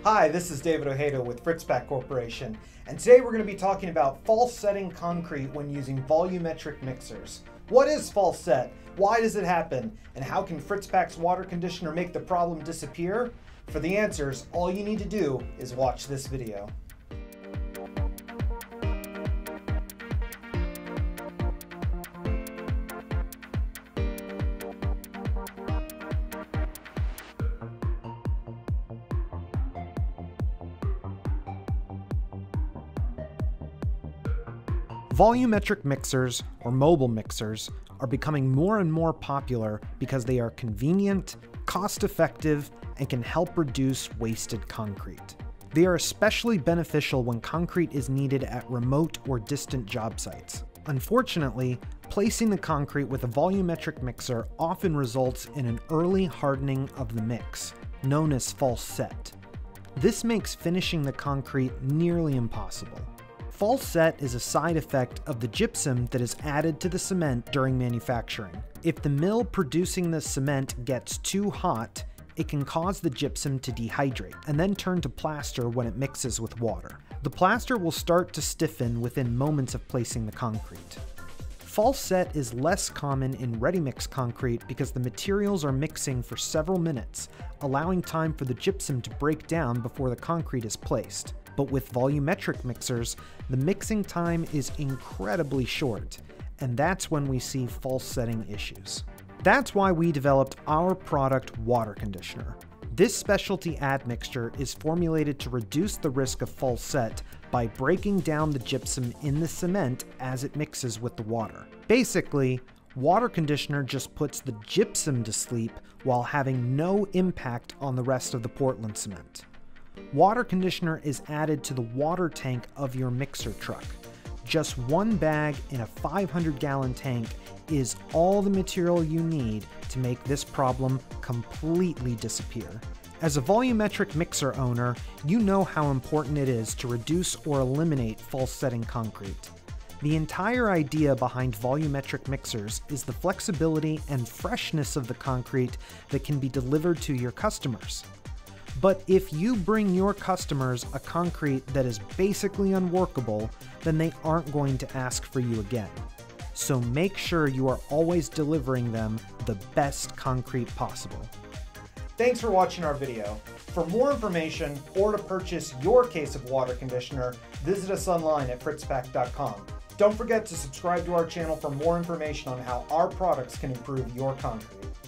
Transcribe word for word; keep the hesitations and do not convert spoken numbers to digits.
Hi, this is David Ojeda with Fritzpak Corporation, and today we're going to be talking about false setting concrete when using volumetric mixers. What is false set? Why does it happen? And how can Fritzpak's water conditioner make the problem disappear? For the answers, all you need to do is watch this video. Volumetric mixers, or mobile mixers, are becoming more and more popular because they are convenient, cost-effective, and can help reduce wasted concrete. They are especially beneficial when concrete is needed at remote or distant job sites. Unfortunately, placing the concrete with a volumetric mixer often results in an early hardening of the mix, known as false set. This makes finishing the concrete nearly impossible. False set is a side effect of the gypsum that is added to the cement during manufacturing. If the mill producing the cement gets too hot, it can cause the gypsum to dehydrate and then turn to plaster when it mixes with water. The plaster will start to stiffen within moments of placing the concrete. False set is less common in ready-mix concrete because the materials are mixing for several minutes, allowing time for the gypsum to break down before the concrete is placed. But with volumetric mixers, the mixing time is incredibly short, and that's when we see false setting issues. That's why we developed our product water conditioner. This specialty admixture is formulated to reduce the risk of false set by breaking down the gypsum in the cement as it mixes with the water. Basically, water conditioner just puts the gypsum to sleep while having no impact on the rest of the Portland cement. Water conditioner is added to the water tank of your mixer truck. Just one bag in a five hundred gallon tank is all the material you need to make this problem completely disappear. As a volumetric mixer owner, you know how important it is to reduce or eliminate false setting concrete. The entire idea behind volumetric mixers is the flexibility and freshness of the concrete that can be delivered to your customers. But if you bring your customers a concrete that is basically unworkable, then they aren't going to ask for you again. So make sure you are always delivering them the best concrete possible. Thanks for watching our video. For more information or to purchase your case of water conditioner, visit us online at fritzpak dot com. Don't forget to subscribe to our channel for more information on how our products can improve your concrete.